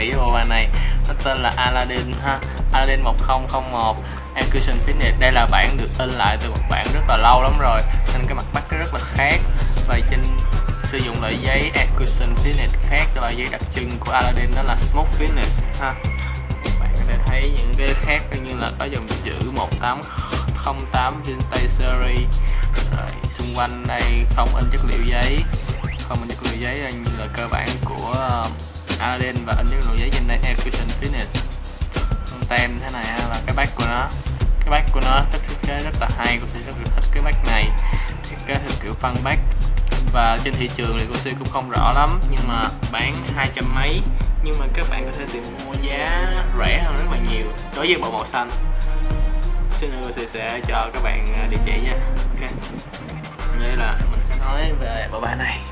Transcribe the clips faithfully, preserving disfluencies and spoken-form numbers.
Mỹ bộ bài này. Nó tên là Aladdin ha, Aladdin một không không một Execution Finish. Đây là bản được in lại từ một bản rất là lâu lắm rồi nên cái mặt bắt nó rất là khác, và trên sử dụng loại giấy Execution Finish khác cho loại giấy đặc trưng của Aladdin, đó là Smoke Finish ha. Bạn có thể thấy những cái khác như là có dòng chữ một tám không tám Vintage Series. Rồi, xung quanh đây không in chất liệu giấy, không in chất liệu giấy như là cơ bản của Aladdin, và in chất liệu giấy trên đây Execution Finish. Tem thế này là cái back của nó, cái back của nó thiết kế rất là hay, cô sẽ rất là thích cái back này, thiết kế theo kiểu phân back. Và trên thị trường thì cô sẽ cũng không rõ lắm, nhưng mà bán hai trăm mấy, nhưng mà các bạn có thể tìm mua giá rẻ hơn rất là nhiều đối với bộ màu xanh. Xin cô sẽ, sẽ cho các bạn địa chỉ nha. Ok, đây là mình sẽ nói về bộ bài này.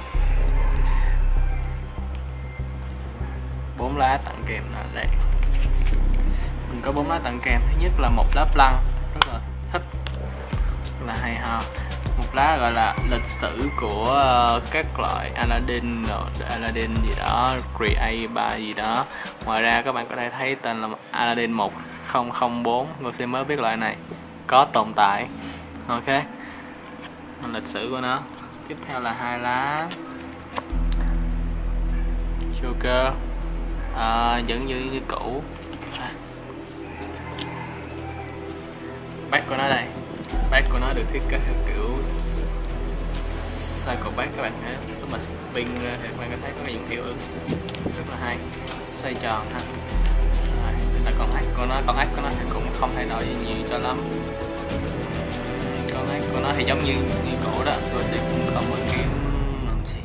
Bốn lá tặng kèm là đây, mình có bốn lá tặng kèm. Thứ nhất là một lá lăng rất là thích, rất là hay ho. Một lá gọi là lịch sử của uh, các loại Aladdin, Aladdin gì đó, Create ba gì đó. Ngoài ra các bạn có thể thấy tên là Aladdin một không không bốn, cô sẽ mới biết loại này có tồn tại. Ok, lịch sử của nó. Tiếp theo là hai lá Joker, à, vẫn như như cũ. Back của nó đây, back của nó được thiết kế theo kiểu cycle back. Các bạn thấy lúc mà spin ra thì các bạn có thấy có cái những hiệu ứng rất là hay, xoay tròn ha. Rồi, là con ếch của nó, con ếch của nó thì cũng không thay đổi gì nhiều cho lắm. Con ếch của nó thì giống như như cũ đó, tôi sẽ cũng không có kiếm làm gì.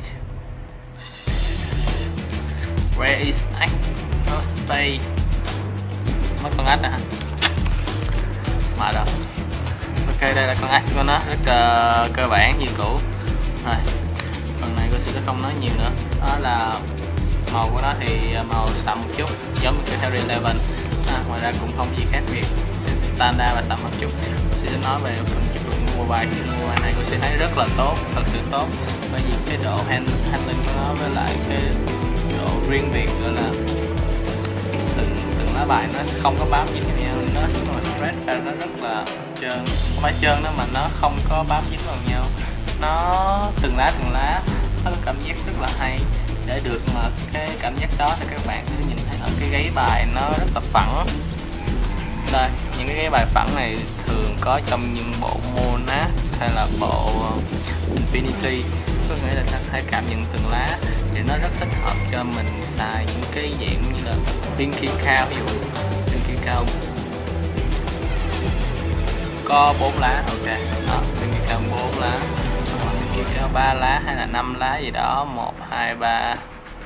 Where is ếch? No space. Mất con ếch à? Mà đâu. Ok, đây là con ếch của nó, rất uh, cơ bản như cũ. Rồi, phần này cô sẽ không nói nhiều nữa. Đó là màu của nó thì màu sậm một chút, giống như theo Eleven. À, ngoài ra cũng không gì khác biệt, standard và sậm một chút. Cô sẽ nói về phần chất lượng mua bài. Mua bài này cô sẽ thấy rất là tốt, thật sự tốt, bởi vì cái độ hand, handling của nó với lại cái độ riêng biệt, gọi là từng từng lá bài nó không có bám dính vào nhau, nó mà stretch ra nó rất là trơn, không phải trơn đó mà nó không có bám dính vào nhau. Nó từng lá từng lá nó có cảm giác rất là hay. Để được mà cái cảm giác đó thì các bạn sẽ nhìn thấy ở cái gáy bài nó rất là phẳng. Đây, những cái gáy bài phẳng này thường có trong những bộ Monarch hay là bộ Infinity, có nghĩa là ta hay cảm nhận từng lá thì nó rất thích hợp cho mình xài những cái dạng như là Pinky Cow. Ví dụ Pinky Cow có bốn lá, ok đó, Pinky Cow bốn lá, Pinky Cow ba lá hay là năm lá gì đó, một hai ba.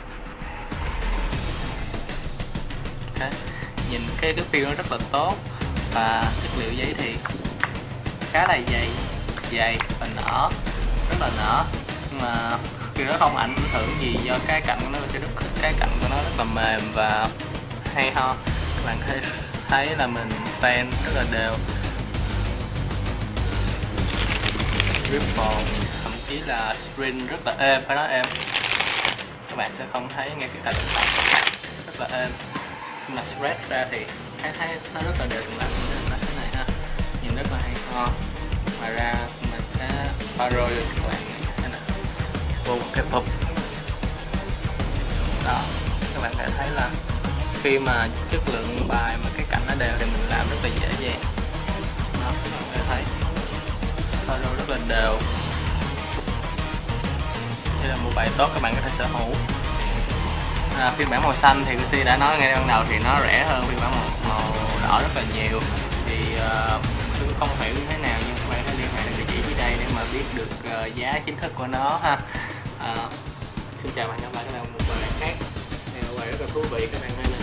Ok, nhìn cái cái feel nó rất là tốt, và chất liệu giấy thì khá là dày dày và nở, rất là nở, nhưng mà khi nó không ảnh hưởng gì do cái cạnh của nó sẽ rất cái cạnh của nó rất là mềm và hay ho. Các bạn thấy thấy là mình pen rất là đều, ripple, thậm chí là string rất là êm, phải nói êm. Các bạn sẽ không thấy nghe cái cạnh rất là êm, nhưng mà stretch ra thì thấy thấy nó rất là đều từng lá, nó thế này ha, nhìn rất là hay ho. Ngoài ra mình sẽ pha rôi cho các bạn thế này, vô một cái pub đó. Các bạn có thể thấy là khi mà chất lượng bài mà cái cạnh nó đều thì mình làm rất là dễ dàng đó. Các bạn có thể thấy pha rôi rất là đều. Đây là một bài tốt các bạn có thể sở hữu. À, phiên bản màu xanh thì cô đã nói ngay ban đầu thì nó rẻ hơn phiên bản màu, màu đỏ rất là nhiều. Thì uh, tôi không hiểu như thế nào, nhưng các bạn hãy liên hệ địa chỉ dưới đây để mà biết được uh, giá chính thức của nó ha. Uh, xin chào và hẹn gặp lại các bạn một bài khác. Đây là bài rất là thú vị, các bạn hãy